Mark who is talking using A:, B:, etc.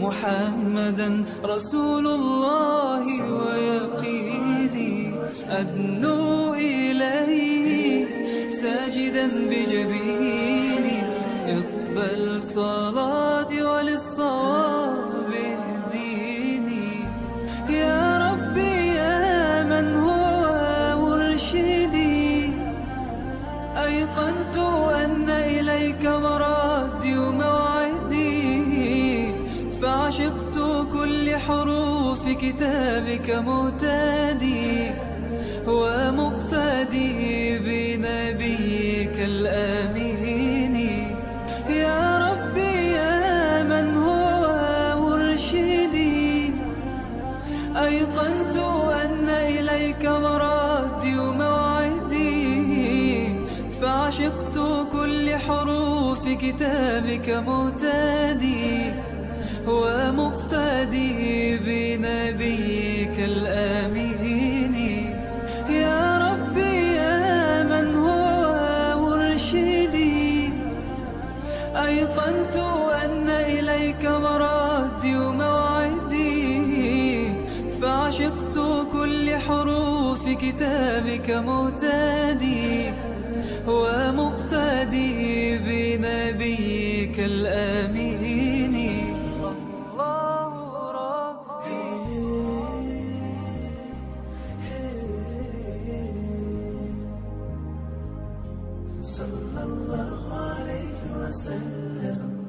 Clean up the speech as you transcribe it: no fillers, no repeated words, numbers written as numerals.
A: محمدا رسول الله ويقيني أدنو إليه ساجدا بجبيني اقبل صلاتي وللصواب اهديني يا ربي يا من هو مرشدي أيقنت أن إليك مرادي وموعدي فعشقت كل حروف كتابك مهتدي ومقتدي بنبيك الآمين يا ربي يا من هو مرشدي أيقنت أن إليك مرادي وموعدي فعشقت كل حروف كتابك مهتدي ومقتدي بنبيك الآمين يا ربي يا من هو مرشدي أيقنت أن إليك مرادي وموعدي فعشقت كل حروف كتابك مهتدي ومقتدي بنبيك الآمين الله ربي
B: صلى الله عليه وسلم